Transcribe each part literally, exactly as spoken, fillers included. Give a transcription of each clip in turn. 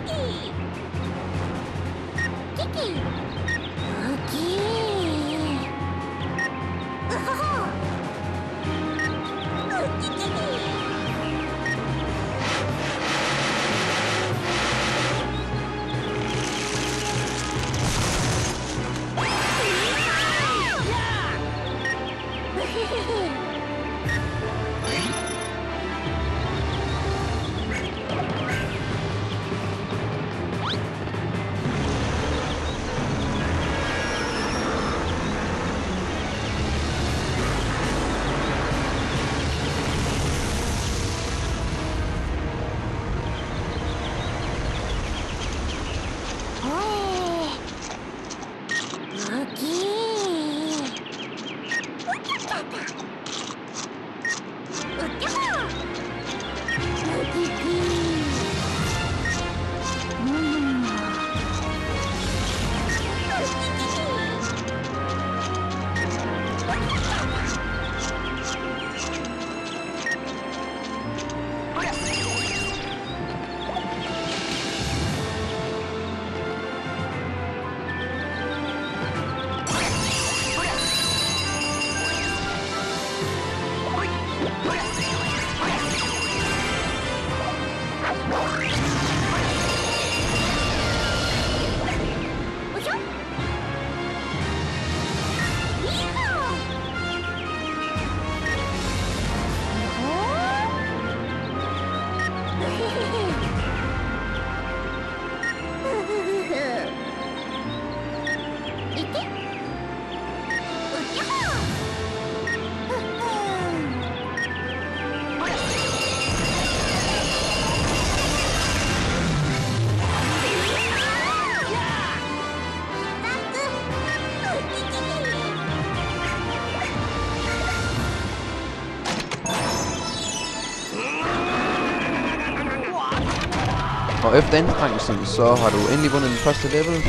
Og efter anstrengelsen, så har du endelig vundet den første level.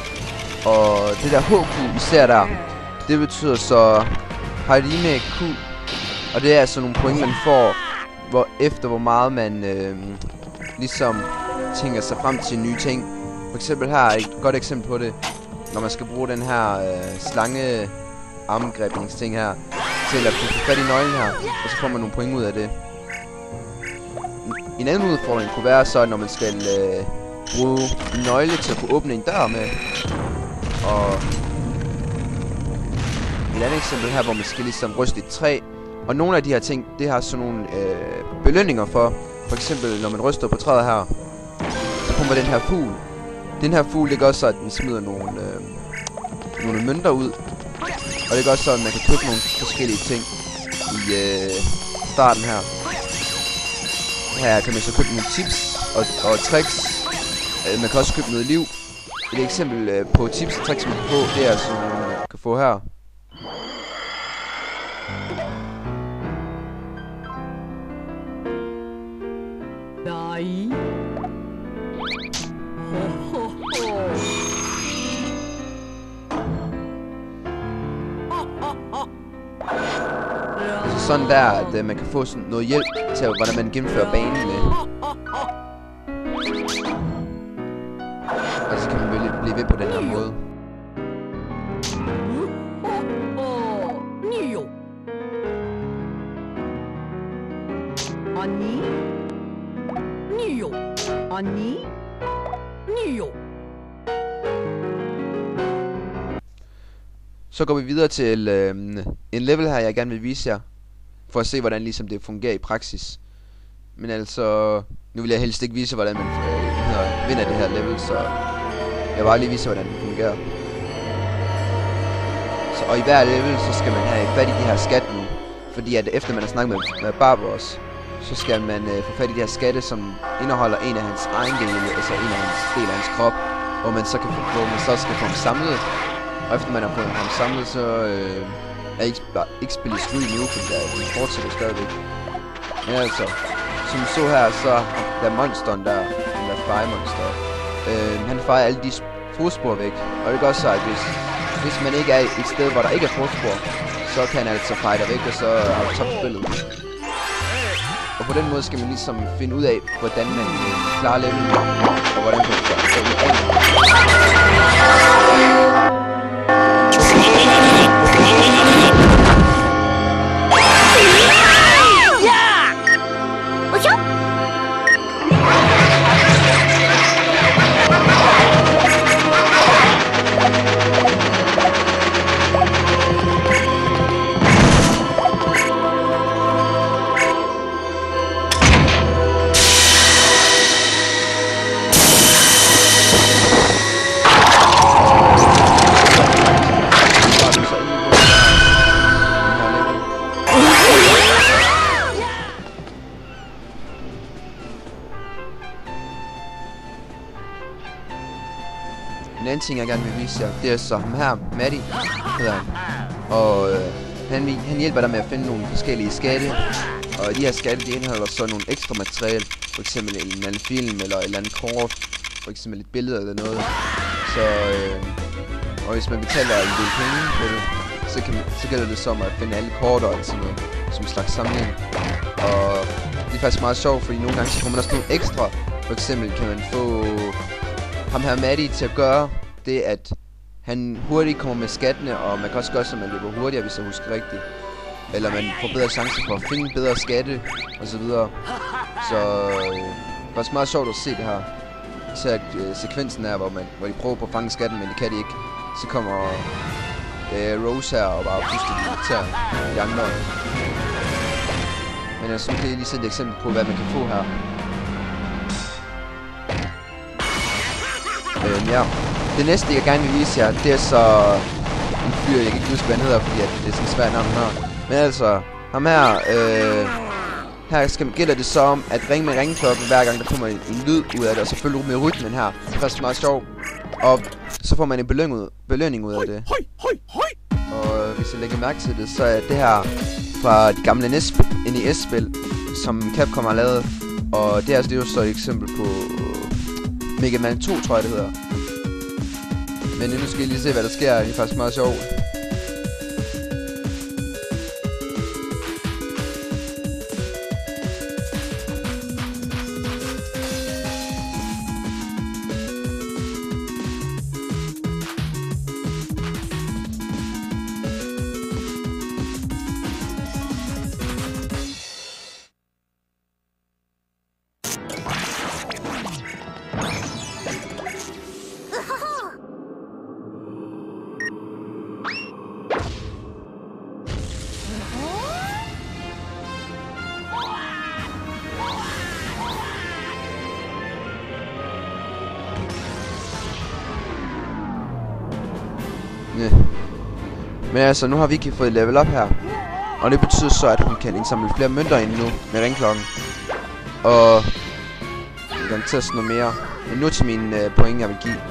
Og det der H Q, I ser der, det betyder så Hajime Q. Og det er altså nogle point, man får, hvor efter hvor meget man øh, ligesom tænker sig frem til nye ting. For eksempel her er et godt eksempel på det, når man skal bruge den her øh, slange armgrebningsting her, til at få fat i nøglen her, og så får man nogle point ud af det. En anden udfordring kunne være så, når man skal øh, bruge en nøgle til at kunne åbne en dør med. Og et andet eksempel her, hvor man skal ligesom ryste et træ. Og nogle af de her ting, det har sådan nogle øh, belønninger for. For eksempel, når man ryster på træet her, så kommer den her fugl. Den her fugl, det gør så, at den smider nogle, øh, nogle mønter ud. Og det gør så, at man kan købe nogle forskellige ting i øh, starten her. Her kan man så købe nogle tips og, og tricks. Øh, man kan også købe noget liv. Et eksempel øh, på tips og tricks, man kan få, det er sådan nogle, man kan få her. Nej. Så sådan der, at øh, man kan få sådan noget hjælp til, hvordan man gennemfører banen med. Og så kan man blive, blive ved på den her måde. Ani? Nyo. Ani? Nyo. Så går vi videre til øh, en level her, jeg gerne vil vise jer. For at se, hvordan ligesom det fungerer i praksis. Men altså, nu vil jeg helst ikke vise, hvordan man øh, vinder det her level, så jeg vil bare lige vise, hvordan det fungerer. Så, og i hver level, så skal man have fat i de her skatte nu. Fordi at efter man har snakket med, med Barbaros, så skal man øh, få fat i de her skatte, som indeholder en af hans egen dele, altså en af hans del af hans krop, hvor man så kan få, hvor man så skal få ham samlet. Og efter man har fået ham samlet, så øh, er ikke, ikke spillet skud nu, fordi der, den fortsætter stadigvæk. Men altså, som vi så her, så der monsteren der, den der fire-monster, øh, han fejrer alle de fodspor væk. Og det gør så, at hvis, hvis man ikke er et sted, hvor der ikke er fodspor, så kan han altså fejre dig væk, og så har du tabt spillet. Og på den måde skal man ligesom finde ud af, hvordan man øh, klarer levelet, og hvordan man kan gøre En anden ting, jeg gerne vil vise jer, det er så ham her, Matty, hedder han. Og øh, han, han hjælper dig med at finde nogle forskellige skatte. Og de her skatte, de indeholder så nogle ekstra materiale. For eksempel en eller anden film, eller et eller andet kort. For eksempel et billede eller noget. Så, øh, og hvis man betaler en del penge på det, så, kan man, så gælder det som at finde alle korter og sådan noget, som en slags samling. Og det er faktisk meget sjovt, fordi nogle gange så får man også nogle ekstra. For eksempel kan man få ham her Matty til at gøre det, at han hurtigt kommer med skattene, og man kan også gøre, så man løber hurtigere, hvis jeg husker rigtigt. Eller man får bedre chancer for at finde bedre skatte, og så videre. Så øh, det er faktisk meget sjovt at se det her. Især øh, sekvensen her, hvor, man, hvor de prøver på at fange skatten, men det kan de ikke. Så kommer øh, Rose her og bare pludselig irriterer de andre. Men jeg synes, det er lige sætte et eksempel på, hvad man kan få her. Øhm, ja. Det næste, jeg gerne vil vise jer, det er så en fyr, jeg kan ikke huske, hvad han hedder, fordi at det er sådan svært navn her. Men altså, ham her, øh, her skal, gælder det så om at ringe med ringeklokken, hver gang der kommer en, en lyd ud af det, og selvfølgelig med rytmen her. Det er faktisk meget sjovt. Og så får man en belønning ud, belønning ud af det. Og hvis jeg lægger mærke til det, så er det her fra de gamle N E S-spil, som Capcom har lavet. Og det er, altså, det er jo så et eksempel på Mega Man to, tror jeg det hedder. Men nu skal I lige se, hvad der sker. Det er faktisk meget sjovt. Yeah. Men altså, nu har Vicky fået level up her. Og det betyder så, at hun kan indsamle flere mønter ind nu med ringklokken. Og jeg kan til at sådan noget mere. Men nu til mine uh, point, jeg vil give.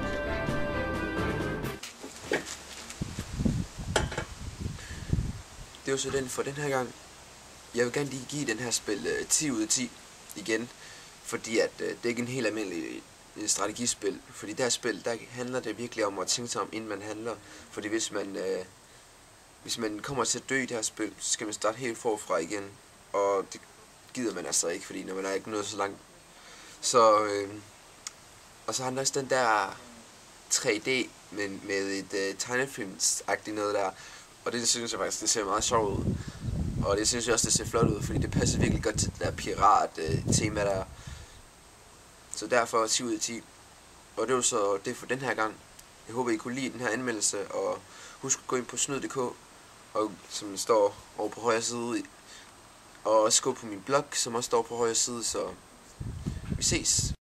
Det er jo så den for den her gang. Jeg vil gerne lige give den her spil uh, ti ud af ti igen. Fordi at uh, det er ikke en helt almindelig strategispil, fordi det her spil, der handler det virkelig om at tænke sig om, inden man handler. Fordi hvis man øh, hvis man kommer til at dø i det her spil, så skal man starte helt forfra igen, og det gider man altså ikke, fordi når man er ikke nået så langt. Så øh, og så handler også den der tre D med, med et øh, tegnefilmsagtigt noget der, og det synes jeg faktisk, det ser meget sjovt ud. Og det synes jeg også, det ser flot ud, fordi det passer virkelig godt til det der pirat-tema øh, der. Så derfor ti ud af ti. Og det var så det for den her gang. Jeg håber I kunne lide den her anmeldelse, og husk at gå ind på snyd punktum d k, og som står over på højre side, og også gå på min blog, som også står på højre side, så vi ses.